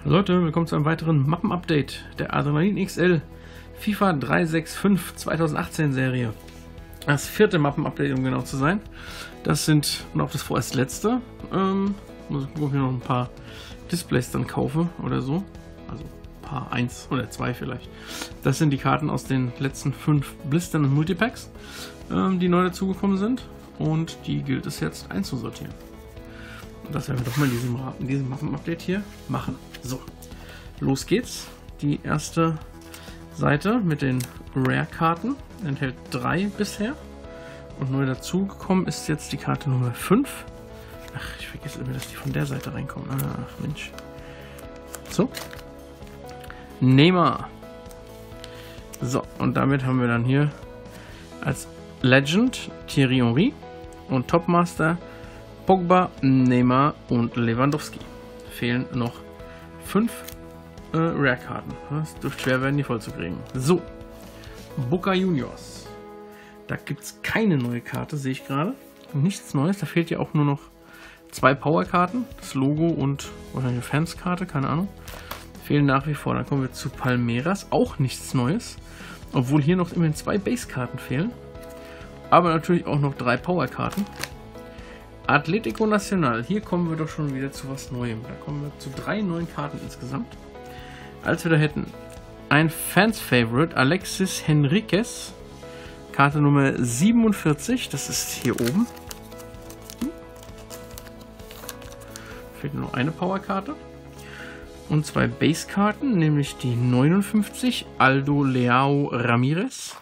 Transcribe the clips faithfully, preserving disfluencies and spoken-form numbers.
Hallo Leute, willkommen zu einem weiteren Mappen-Update der Adrenalin X L FIFA drei sechs fünf zweitausendachtzehn Serie. Das vierte Mappen-Update, um genau zu sein. Das sind noch das vorerst letzte. Ähm, muss ich gucken, ob ich noch ein paar Displays dann kaufe oder so. Also ein paar eins oder zwei vielleicht. Das sind die Karten aus den letzten fünf Blistern und Multipacks, ähm, die neu dazugekommen sind. Und die gilt es jetzt einzusortieren. Und das werden wir doch mal in diesem, in diesem Mappen-Update hier machen. So, los geht's. Die erste Seite mit den Rare-Karten enthält drei bisher. Und neu dazugekommen ist jetzt die Karte Nummer fünf. Ach, ich vergesse immer, dass die von der Seite reinkommen. Ach, Mensch. So. Neymar. So, und damit haben wir dann hier als Legend Thierry Henry und Topmaster Pogba, Neymar und Lewandowski. Fehlen noch fünf äh, Rare-Karten. Es dürfte schwer werden, die voll zu kriegen. So, Boca Juniors. Da gibt es keine neue Karte, sehe ich gerade. Nichts Neues. Da fehlt ja auch nur noch zwei Power-Karten. Das Logo und wahrscheinlich eine Fans-Karte, keine Ahnung. Fehlen nach wie vor. Dann kommen wir zu Palmeiras. Auch nichts Neues. Obwohl hier noch immerhin zwei Base-Karten fehlen. Aber natürlich auch noch drei Power-Karten. Atlético Nacional, hier kommen wir doch schon wieder zu was Neuem. Da kommen wir zu drei neuen Karten insgesamt. Als wir da hätten ein Fans-Favorite, Alexis Henriquez, Karte Nummer siebenundvierzig, das ist hier oben. Hm. Fehlt nur noch eine Power-Karte. Und zwei Base-Karten, nämlich die neunundfünfzig, Aldo Leao Ramirez.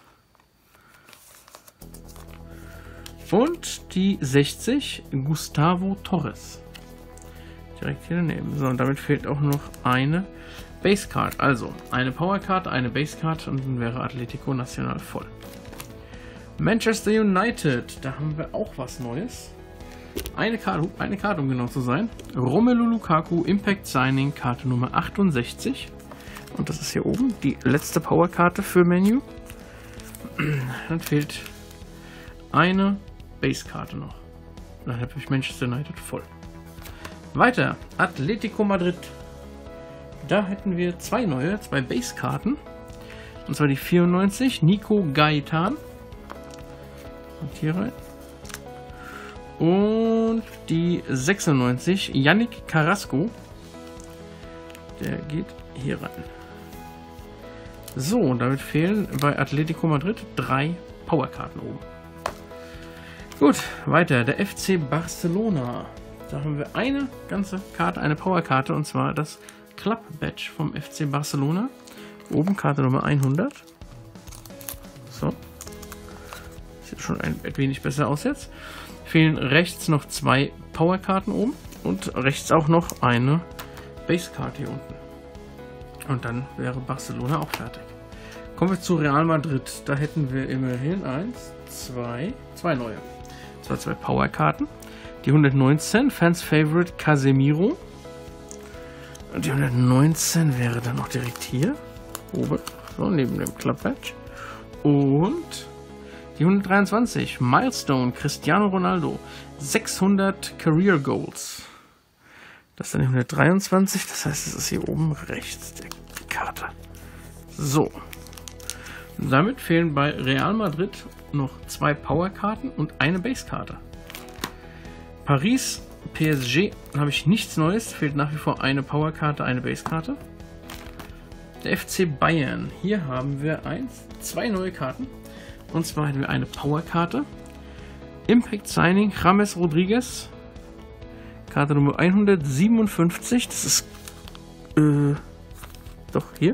Und die sechzig, Gustavo Torres. Direkt hier daneben. So, und damit fehlt auch noch eine Base-Card. Also, eine Power-Card, eine Base-Card und dann wäre Atlético Nacional voll. Manchester United, da haben wir auch was Neues. Eine Karte, eine Karte, um genau zu sein. Romelu Lukaku, Impact Signing, Karte Nummer achtundsechzig. Und das ist hier oben die letzte Power-Karte für Menu. Dann fehlt eine Base-Karte noch. Dann habe ich Manchester United voll. Weiter, Atletico Madrid. Da hätten wir zwei neue, zwei Base-Karten. Und zwar die vierundneunzig, Nico Gaetan. Und hier rein. Und die sechsundneunzig, Yannick Carrasco. Der geht hier rein. So, und damit fehlen bei Atletico Madrid drei Powerkarten oben. Gut, weiter. Der F C Barcelona. Da haben wir eine ganze Karte, eine Powerkarte, und zwar das Club Badge vom F C Barcelona. Oben Karte Nummer hundert. So. Sieht schon ein wenig besser aus jetzt. Fehlen rechts noch zwei Powerkarten oben und rechts auch noch eine Base-Karte hier unten. Und dann wäre Barcelona auch fertig. Kommen wir zu Real Madrid. Da hätten wir immerhin eins, zwei, zwei neue. Zwar zwei Powerkarten. Die hundertneunzehn, Fans Favorite Casemiro. Und die hundertneunzehn wäre dann noch direkt hier. Oben, so neben dem Club Badge. Und die hundertdreiundzwanzig, Milestone Cristiano Ronaldo. sechshundert Career Goals. Das ist dann die hundertdreiundzwanzig, das heißt, es ist hier oben rechts die Karte. So. Und damit fehlen bei Real Madrid noch zwei Powerkarten und eine Base-Karte. Paris, P S G, habe ich nichts Neues. Fehlt nach wie vor eine Powerkarte, eine Base-Karte. Der F C Bayern. Hier haben wir eins, zwei neue Karten. Und zwar hätten wir eine Powerkarte. Impact Signing, James Rodriguez. Karte Nummer hundertsiebenundfünfzig. Das ist äh, doch hier.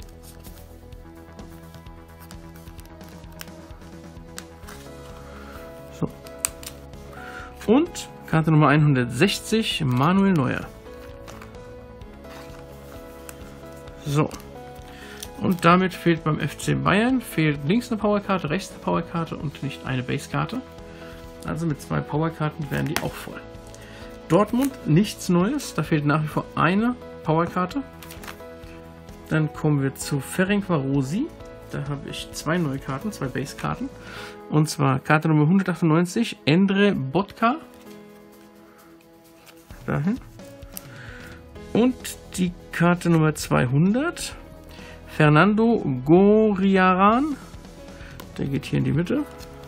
So. Und Karte Nummer hundertsechzig, Manuel Neuer. So. Und damit fehlt beim F C Bayern, fehlt links eine Powerkarte, rechts eine Powerkarte und nicht eine Base-Karte. Also mit zwei Powerkarten wären die auch voll. Dortmund, nichts Neues. Da fehlt nach wie vor eine Powerkarte. Dann kommen wir zu Ferencvarosi. Da habe ich zwei neue Karten, zwei Base-Karten. Und zwar Karte Nummer hundertachtundneunzig, Endre Botka. Dahin. Und die Karte Nummer zweihundert. Fernando Goriaran. Der geht hier in die Mitte.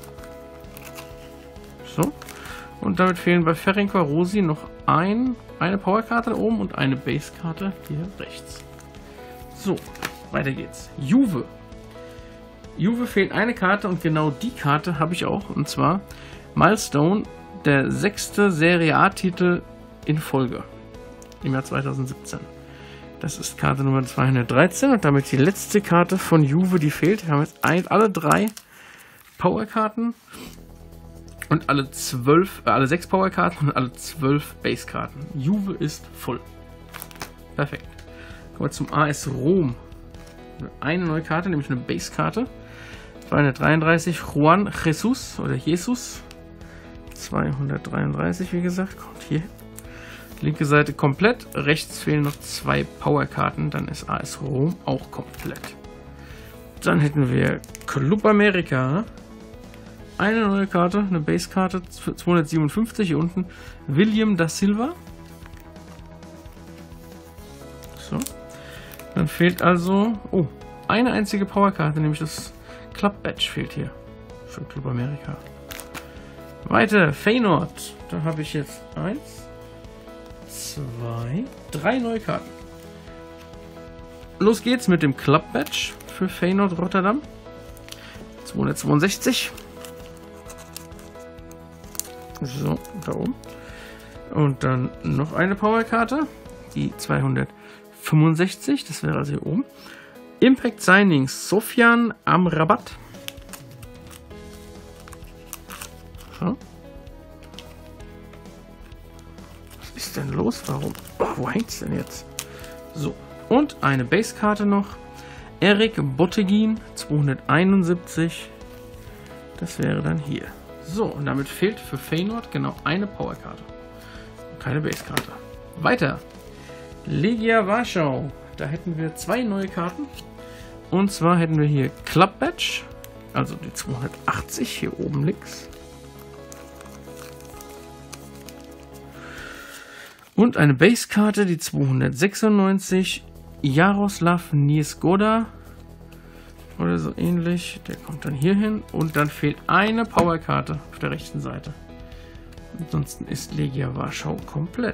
So. Und damit fehlen bei Ferencvarosi noch ein, eine Powerkarte da oben und eine Basekarte hier rechts. So, weiter geht's. Juve. Juve fehlt eine Karte und genau die Karte habe ich auch. Und zwar Milestone, der sechste Serie A-Titel in Folge im Jahr zweitausendsiebzehn. Das ist Karte Nummer zweihundertdreizehn und damit die letzte Karte von Juve, die fehlt. Wir haben jetzt ein, alle drei Powerkarten und alle zwölf, äh, alle sechs Powerkarten und alle zwölf Basekarten. Juve ist voll. Perfekt. Kommen wir zum A S Rom. Eine neue Karte, nämlich eine Basekarte. zweihundertdreiunddreißig Juan Jesus oder Jesus. zweihundertdreiunddreißig, wie gesagt, kommt hier. Linke Seite komplett, rechts fehlen noch zwei Powerkarten, dann ist A S Rom auch komplett. Dann hätten wir Club America, eine neue Karte, eine Basekarte, zweihundertsiebenundfünfzig, hier unten William da Silva. So, dann fehlt also, oh, eine einzige Powerkarte, nämlich das Club Badge fehlt hier für Club America. Weiter, Feyenoord, da habe ich jetzt eins. Zwei, drei neue Karten. Los geht's mit dem Club Badge für Feyenoord Rotterdam. zweihundertzweiundsechzig. So, da oben. Und dann noch eine Powerkarte. Die zweihundertfünfundsechzig. Das wäre also hier oben. Impact Signings Sofian Amrabat. So. Was ist denn los? Warum? Oh, wo hängt's denn jetzt? So. Und eine Basekarte noch. Erik Botteguin, zweihunderteinundsiebzig. Das wäre dann hier. So, und damit fehlt für Feyenoord genau eine Powerkarte. Keine Basekarte. Weiter. Legia Warschau. Da hätten wir zwei neue Karten. Und zwar hätten wir hier Club Badge. Also die zweihundertachtzig hier oben links. Und eine Basekarte, die zweihundertsechsundneunzig, Jaroslav Niezgoda oder so ähnlich. Der kommt dann hier hin und dann fehlt eine Powerkarte auf der rechten Seite. Ansonsten ist Legia Warschau komplett.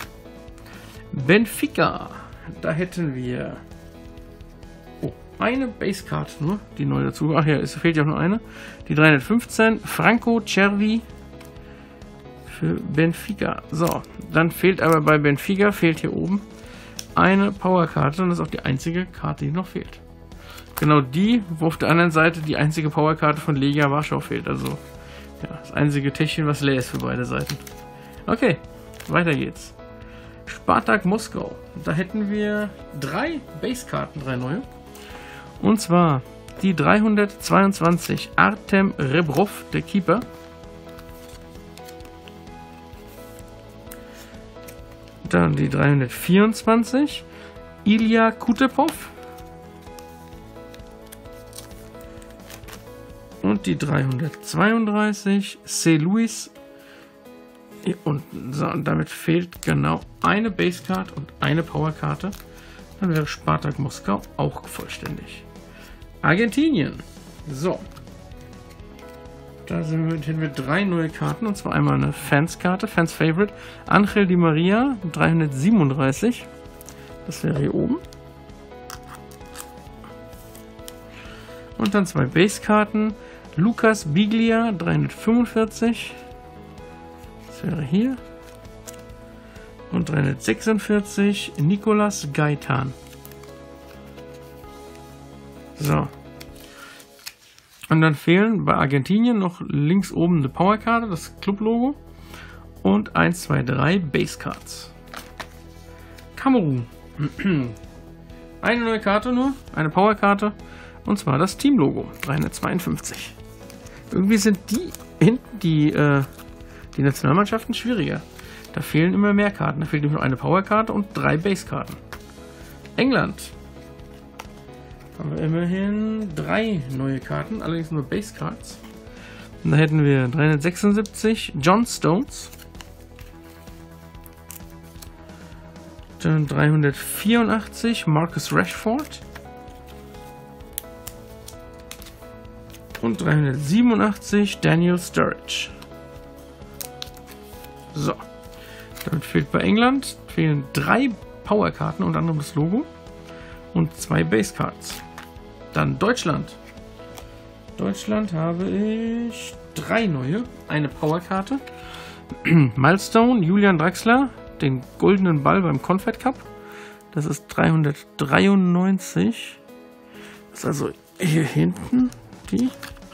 Benfica, da hätten wir oh, eine Basekarte nur, die neu dazu. Ach ja, es fehlt ja auch nur eine. Die dreihundertfünfzehn, Franco Cervi. Für Benfica. So, dann fehlt aber bei Benfica, fehlt hier oben eine Powerkarte und das ist auch die einzige Karte, die noch fehlt. Genau die, wo auf der anderen Seite die einzige Powerkarte von Legia Warschau fehlt. Also, ja, das einzige Täschchen, was leer ist für beide Seiten. Okay, weiter geht's. Spartak Moskau. Da hätten wir drei Basekarten, drei neue. Und zwar die dreihundertzweiundzwanzig Artem Rebrov, der Keeper. Dann die dreihundertvierundzwanzig, Ilya Kutepov. Und die dreihundertzweiunddreißig, C. Luis. Hier unten. So, und damit fehlt genau eine Basecard und eine Powerkarte. Dann wäre Spartak Moskau auch vollständig. Argentinien. So. Da sind wir, hätten wir drei neue Karten, und zwar einmal eine Fans-Karte, Fans Favorite, Angel Di Maria, dreihundertsiebenunddreißig, das wäre hier oben. Und dann zwei Base-Karten, Lucas Biglia, dreihundertfünfundvierzig, das wäre hier. Und dreihundertsechsundvierzig, Nicolas Gaitan. So. Und dann fehlen bei Argentinien noch links oben eine Powerkarte, das Club-Logo. Und eins, zwei, drei Base-Cards. Kamerun. Eine neue Karte nur, eine Powerkarte. Und zwar das Team-Logo, dreihundertzweiundfünfzig. Irgendwie sind die hinten, die, äh, die Nationalmannschaften, schwieriger. Da fehlen immer mehr Karten. Da fehlt nämlich nur eine Powerkarte und drei Base-Karten. England. Haben wir immerhin drei neue Karten, allerdings nur Base Cards. Und da hätten wir dreihundertsechsundsiebzig John Stones. Dann dreihundertvierundachtzig Marcus Rashford. Und dreihundertsiebenundachtzig Daniel Sturridge. So. Damit fehlt bei England fehlen drei Powerkarten, unter anderem das Logo. Und zwei Basecards. Dann Deutschland. Deutschland habe ich drei neue. Eine Powerkarte. Milestone, Julian Draxler. Den goldenen Ball beim Confed Cup. Das ist dreihundertdreiundneunzig. Das ist also hier hinten die.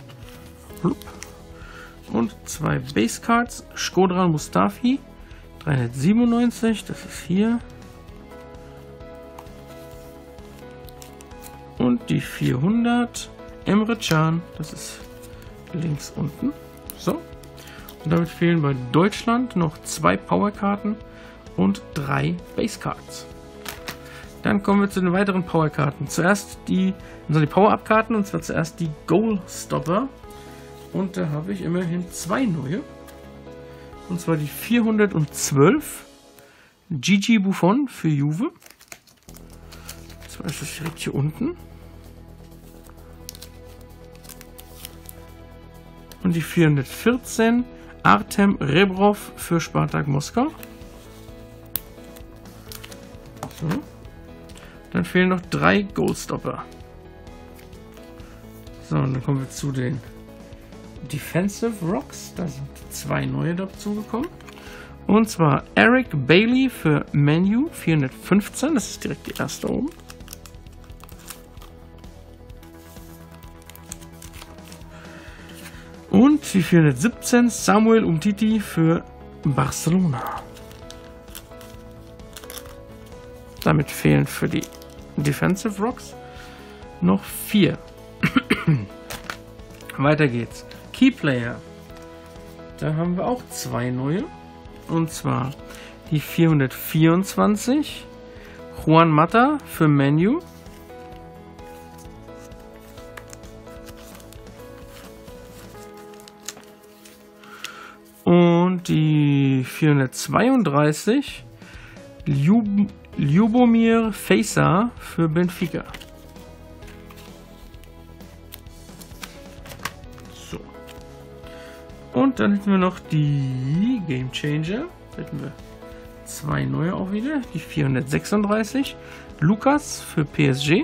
Und zwei Basecards. Shkodran Mustafi. dreihundertsiebenundneunzig. Das ist hier. Und die vierhundert. Emre Can. Das ist links unten. So. Und damit fehlen bei Deutschland noch zwei Powerkarten und drei Basecards. Dann kommen wir zu den weiteren Powerkarten. Zuerst die, also die Power-Up-Karten, und zwar zuerst die Goal-Stopper. Und da habe ich immerhin zwei neue. Und zwar die vierhundertzwölf Gigi Buffon für Juve. Das ist das direkt hier unten. Und die vierhundertvierzehn Artem Rebrov für Spartak Moskau. So. Dann fehlen noch drei Goalstopper. So, und dann kommen wir zu den Defensive Rocks. Da sind zwei neue dazu gekommen. Und zwar Eric Bailey für Man U vierhundertfünfzehn. Das ist direkt die erste oben. Und die vierhundertsiebzehn Samuel Umtiti für Barcelona. Damit fehlen für die Defensive Rocks noch vier. Weiter geht's. Keyplayer. Da haben wir auch zwei neue. Und zwar die vierhundertvierundzwanzig Juan Mata für Man U. Und die vierhundertzweiunddreißig Ljub Ljubomir Fejsa für Benfica. So. Und dann hätten wir noch die Game Changer. Hätten wir zwei neue auch wieder. Die vierhundertsechsunddreißig Lukas für P S G.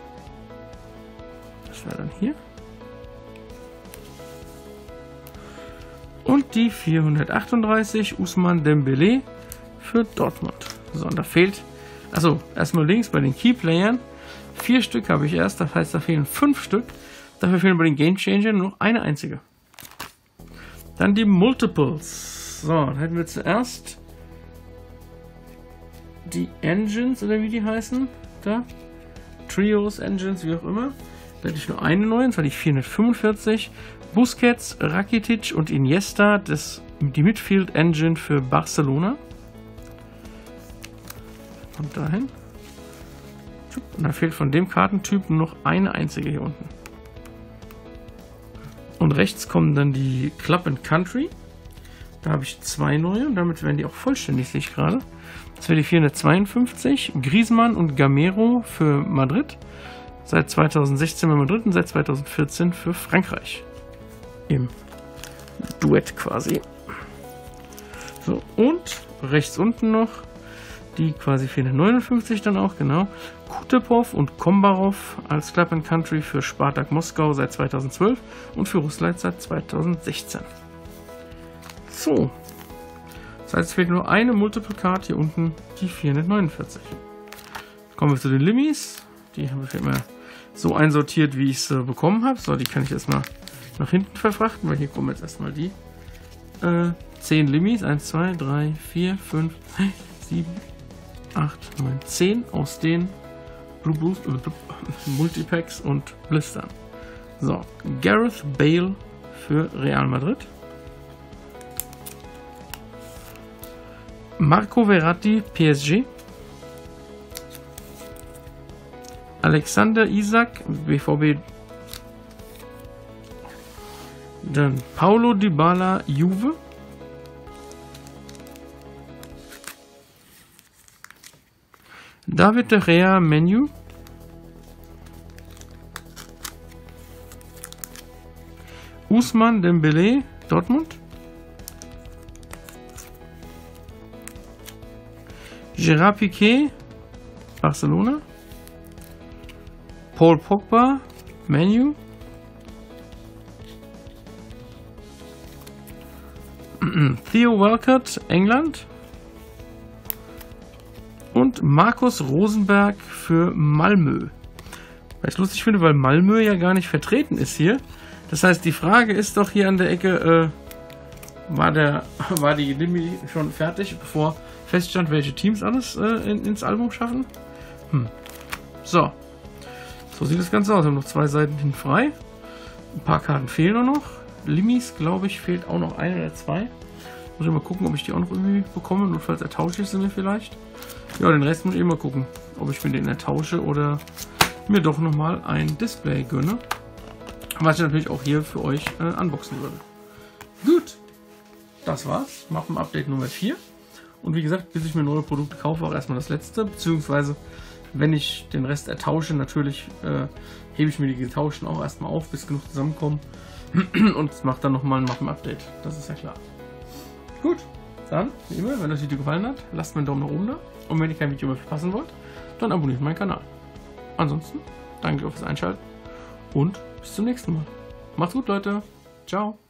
Das wäre dann hier. Und die vierhundertachtunddreißig Ousmane Dembélé für Dortmund. So, und da fehlt, also erstmal links bei den Keyplayern, vier Stück habe ich erst, das heißt, da fehlen fünf Stück. Dafür fehlen bei den Game Changern nur eine einzige. Dann die Multiples. So, dann hätten wir zuerst die Engines, oder wie die heißen, da. Trios, Engines, wie auch immer. Da hätte ich nur eine neue, das war die vierhundertfünfundvierzig. Busquets, Rakitic und Iniesta, das, die Midfield Engine für Barcelona. Und dahin. Und da fehlt von dem Kartentyp nur noch eine einzige hier unten. Und rechts kommen dann die Club and Country. Da habe ich zwei neue und damit werden die auch vollständig, sehe ich gerade. Das wäre die vierhundertzweiundfünfzig Griezmann und Gamero für Madrid. Seit zweitausendsechzehn bei Madrid und seit zweitausendvierzehn für Frankreich. Im Duett quasi. So, und rechts unten noch die quasi vierhundertneunundfünfzig dann auch, genau. Kutepov und Kombarov als Club and Country für Spartak Moskau seit zweitausendzwölf und für Russland seit zweitausendsechzehn. So. Das heißt, es fehlt nur eine Multiple Card hier unten, die vierhundertneunundvierzig. Kommen wir zu den Limis. Die habe ich immer so einsortiert, wie ich es äh, bekommen habe. So, die kann ich erstmal nach hinten verfrachten, weil hier kommen jetzt erstmal die äh, zehn Limis. eins, zwei, drei, vier, fünf, sieben, acht, neun, zehn aus den Blue Boost, äh, Multipacks und Blistern. So, Gareth Bale für Real Madrid. Marco Verratti, P S G. Alexander Isak, B V B. Dann Paulo Dybala, Juve. David de Gea, Menu. Ousmane Dembélé, Dortmund. Gerard Piqué, Barcelona. Paul Pogba, Menu. Theo Walcott, England. Und Markus Rosenberg für Malmö. Was ich lustig finde, weil Malmö ja gar nicht vertreten ist hier. Das heißt, die Frage ist doch hier an der Ecke, äh, war, der, war die Limi schon fertig, bevor feststand, welche Teams alles äh, in, ins Album schaffen? Hm. So. So sieht das Ganze aus. Wir haben noch zwei Seiten hin frei. Ein paar Karten fehlen noch. noch. Limis, glaube ich, fehlt auch noch eine oder zwei. Muss ich mal gucken, ob ich die auch noch irgendwie bekomme. Notfalls ertausche ich sie mir vielleicht. Ja, den Rest muss ich mal gucken, ob ich mir den ertausche oder mir doch nochmal ein Display gönne. Was ich natürlich auch hier für euch äh, unboxen würde. Gut, das war's. Machen wir Update Nummer vier. Und wie gesagt, bis ich mir neue Produkte kaufe, auch erstmal das letzte. Beziehungsweise, wenn ich den Rest ertausche, natürlich äh, hebe ich mir die getauschten auch erstmal auf, bis genug zusammenkommen. Und mache dann nochmal ein Mappen-Update. Das ist ja klar. Gut, dann, wie immer, wenn das Video gefallen hat, lasst mir einen Daumen nach oben da. Und wenn ihr kein Video mehr verpassen wollt, dann abonniert meinen Kanal. Ansonsten, danke fürs Einschalten und bis zum nächsten Mal. Macht's gut, Leute. Ciao.